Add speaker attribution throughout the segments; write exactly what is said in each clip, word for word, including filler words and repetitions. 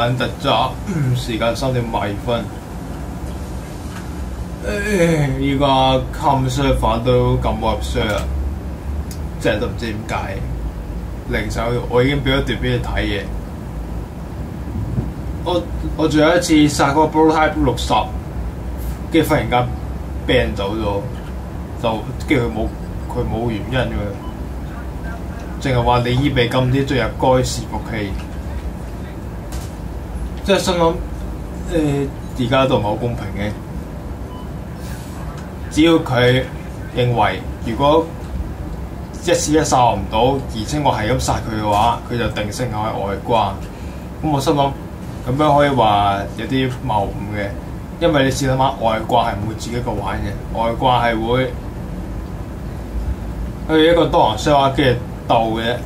Speaker 1: 間特輯，時間三點五二分。誒，依家 come server 都撳冇入 server，即係都唔知點解。零手我已經俾咗段俾你睇嘅。我我最後一次殺嗰個 prototype 六十，跟住忽然間 ban 走咗，就跟住佢冇佢冇原因嘅，淨係話你已被禁止進入該伺服器。即係心諗誒，而家都唔係好公平嘅。只要佢認為如果一時一殺我唔到，而且我係咁殺佢嘅話，佢就定性我係外掛。咁我心諗咁樣可以話有啲謬誤嘅，因為你試諗下，外掛係唔會自己一個玩嘅，外掛係會去一個多人雙打機鬥嘅。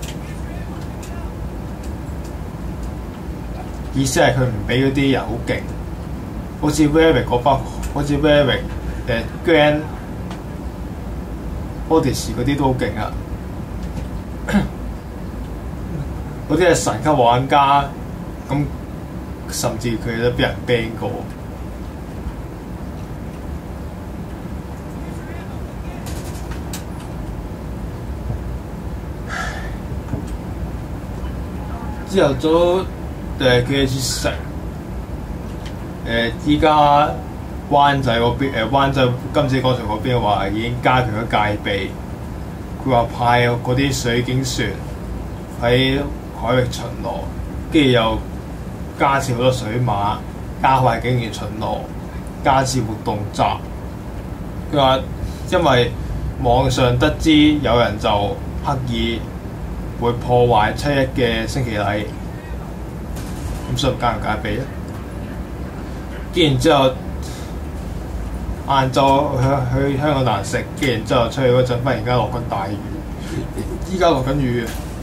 Speaker 1: 意思係佢唔俾嗰啲人好勁，好似 Warwick 嗰班，好似 Warwick 誒 Grand Odyssey 嗰啲都好勁啊！嗰啲係神級玩家，咁甚至佢都俾人 ban 過。之後早誒幾次城誒，依家灣仔嗰邊誒灣仔金紫廣場嗰邊話已經加強咗戒備，佢話派嗰啲水警船喺海域巡邏，跟住又加設好多水馬，加快警員巡邏，加設活動閘。佢話因為網上得知有人就刻意會破壞七一嘅升旗禮，咁所以加強戒備啊。跟然之後晏晝去去香港大食，跟然之後出去嗰陣，忽然間落緊大雨，依家落緊雨。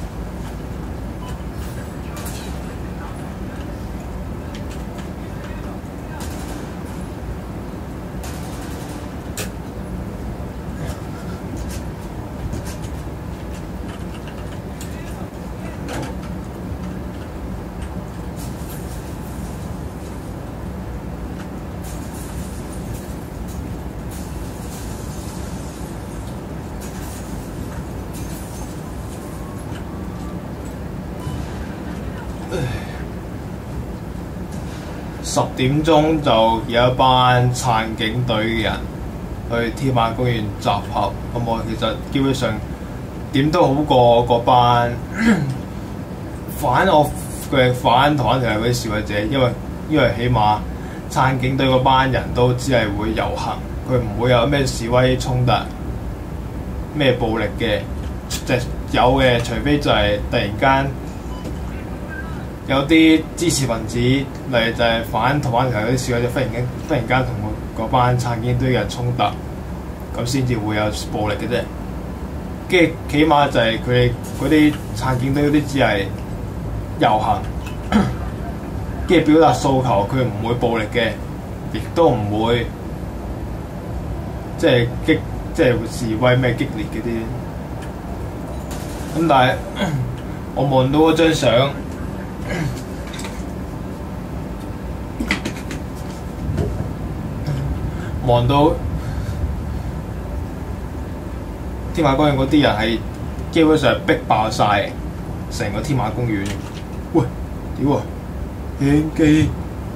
Speaker 1: 十點鐘就有一班撐警隊嘅人去天馬公園集合，咁我其實基本上點都好過嗰班反我嘅反台灣條例嗰啲示威者，因為因為起碼撐警隊嗰班人都只係會遊行，佢唔會有咩示威衝突、咩暴力嘅，就有嘅，除非就係突然間有啲支持分子，例如就係反台灣條例嗰啲示威者，忽然間忽然間同嗰班撐警隊嘅人衝突，咁先至會有暴力嘅啫。跟住起碼就係佢哋嗰啲撐警隊嗰啲只係遊行，跟住表達訴求，佢唔會暴力嘅，亦都唔會即係激即係示威咩激烈嗰啲。咁但係我望到嗰張相。望到天馬公園嗰啲人係基本上逼爆晒成個天馬公園。喂，屌啊！影機，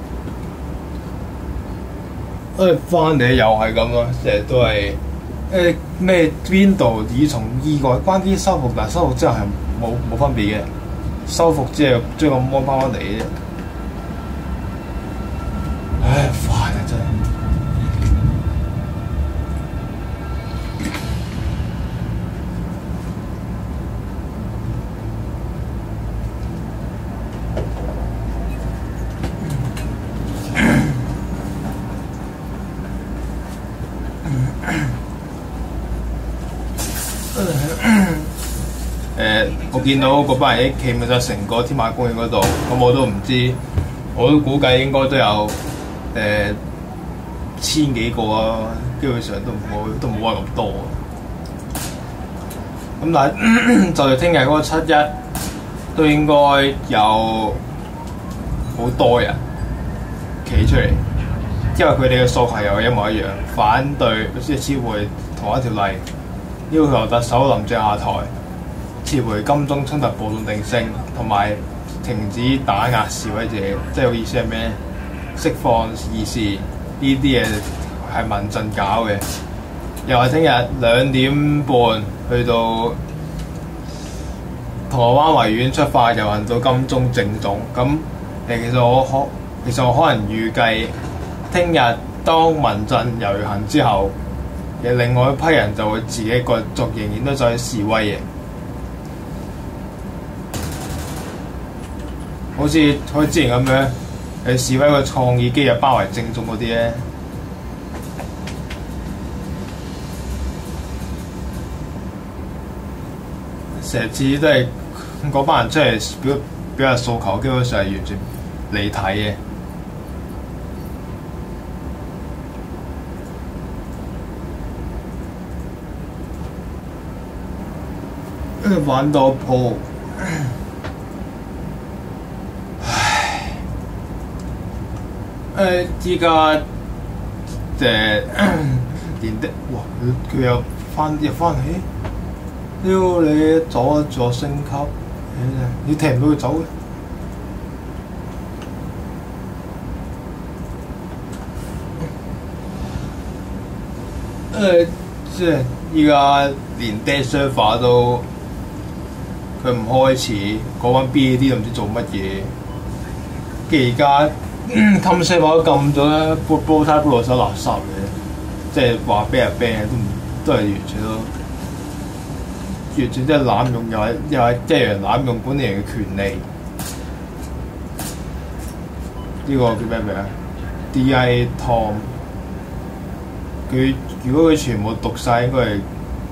Speaker 1: 誒翻嚟又係咁咯，成日都係誒咩邊度已從意外關機修復，但係修復之後係冇冇分別嘅。修復之後將個魔翻返嚟啫，唉煩啊真係！誒，我見到嗰班人企滿晒成個天馬公園嗰度，咁我都唔知，我都估計應該都有誒、呃、千幾個啊，基本上都唔會都冇話咁多。咁但係就係聽日嗰個七一都應該有好好多人企出嚟，因為佢哋嘅訴求又一模一樣，反對即係撤回同一條例，要求特首林鄭下台，撤回金鐘衝突暴動定性，同埋停止打壓示威者。即係個意思係咩？釋放義士呢啲嘢係民陣搞嘅。又係聽日兩點半去到銅鑼灣維園出發，遊行到金鐘正總。咁誒，其實我可其實我可能預計，聽日當民陣遊行之後，嘅另外一批人就會自己個族仍然都走去示威嘅，好似好似之前咁樣，誒示威個抗議機日包圍正總嗰啲咧。成次都係嗰班人出嚟表表達訴求，基本上係完全離題嘅。玩到鋪，唉！誒依家誒連的哇，佢佢又翻又翻起。屌你左左升級，你踢唔到佢走嘅。誒、呃，即係依家連 dead server 都佢唔開始，嗰班 B A D 都唔知做乜嘢。跟住而家禁 server 都禁咗啦 ，Broadtype 攞手垃圾嘅，即係話 ban 就 ban 都唔都係完全都。完全即係濫用，又係又係一樣濫用本地人嘅權利。呢、這個叫咩名啊 ？D I Tom， 佢如果佢全部讀晒，應該係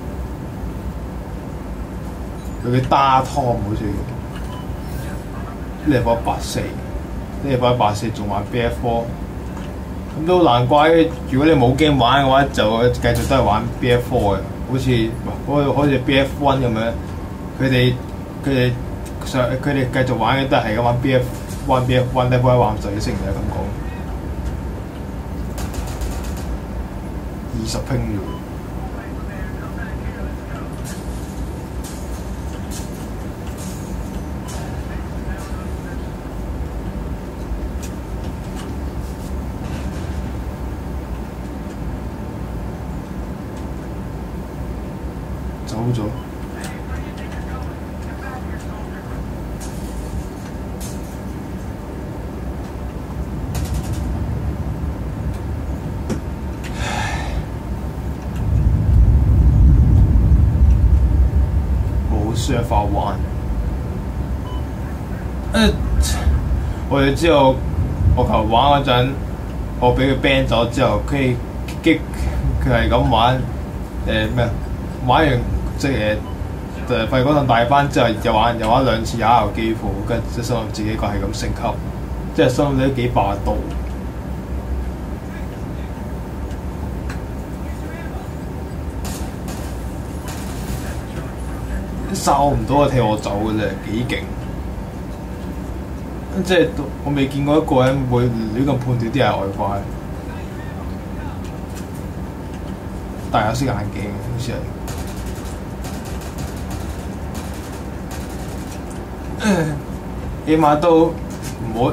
Speaker 1: 佢叫 Da Tom 好似。level 一百四，level 一百四仲玩 B F 四，咁都難怪。如果你冇 game 玩嘅話，就繼續都係玩 B F 四嘅。好似好好似 B F 一咁樣，佢哋佢哋上佢哋繼續玩嘅都係咁玩 B F 一 B F 一 level 一玩就要升嘅咁講，二十拼啫喎，走咗。冇書法玩。誒，我哋之後我球玩嗰陣，我俾佢 ban 咗之後，佢激佢係咁玩誒咩啊？玩完即係誒廢嗰陣大班之後，又玩又玩兩次打遊機庫，跟住心諗自己個係咁升級，即係心諗都幾霸道。殺我唔到啊！踢我走嘅啫，幾勁！即係我未見過一個人會亂咁判斷啲係外怪，戴有色眼鏡好似係。起碼都唔好，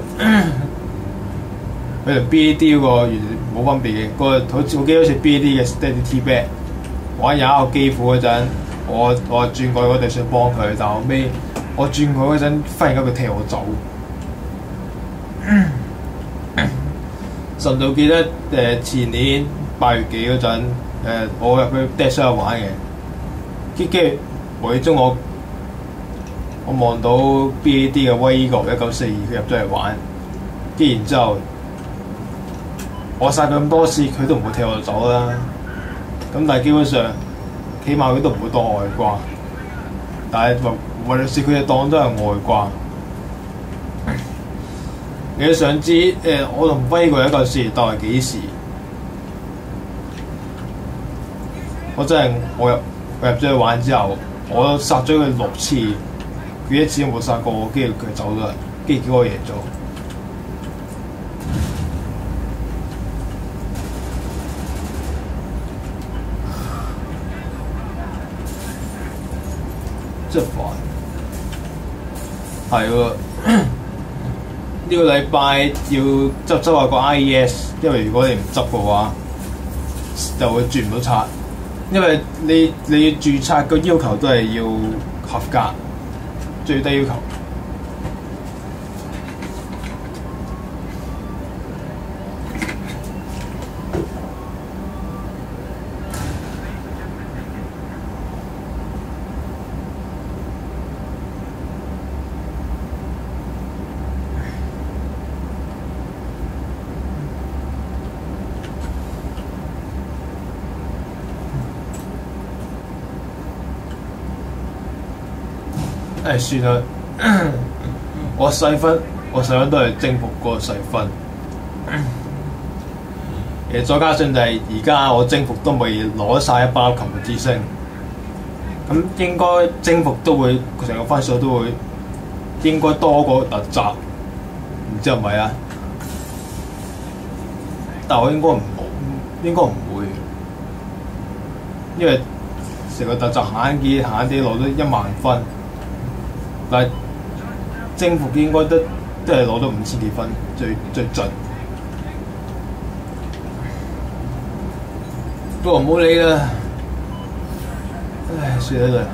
Speaker 1: 佢同 B A D 嗰個完全冇分別嘅。個好似我記得好似 B A D 嘅 Steady T-Back 玩廿一個機庫嗰陣，我我轉過去嗰度想幫佢，但後尾我轉佢嗰陣，忽然間佢踢我走。甚至記得誒、呃、前年八月幾嗰陣，誒、呃、我入去 Dash 玩嘅，跟住無意中我。我望到 B A D 嘅威國一九四二，佢入咗嚟玩，跟然之後我殺佢咁多次，佢都唔會踢我走啦。咁但係基本上，起碼佢都唔會當外掛。但係為咗事，佢哋當都係外掛。你都想知誒、呃？我同威國一九四二鬥係幾時？我真係我入我入咗去玩之後，我殺咗佢六次。佢一次都冇殺過我，跟住佢走咗，跟住叫我贏咗。 真係煩。係喎，呢個禮拜要執執下個 I E S， 因為如果你唔執嘅話，就會註唔到冊。因為你你註冊個要求都係要合格，最低要求。誒算啦，我細分，我細分都係征服嗰個細分。誒再加上就係而家我征服都未攞晒一百粒琴日之星，咁應該征服都會成個分數都會應該多過特集，唔知係咪啊？但我應該唔應該唔會，因為成個特集閒啲閒啲攞到一萬分。但係征服應該都都係攞到五千幾分，最最盡。不過唔好理啦，唉，算啦。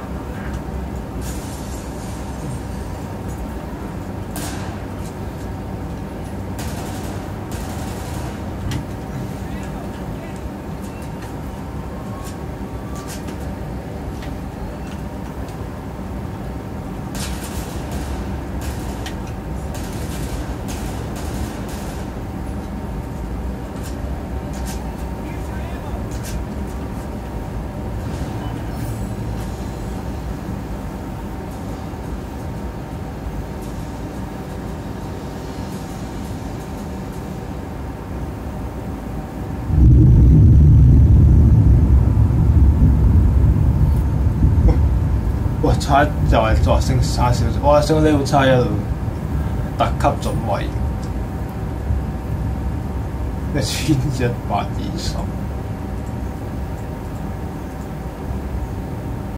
Speaker 1: 哇！差就係再升差少少，哇！升到呢好差一路，特級準位一千一百二十。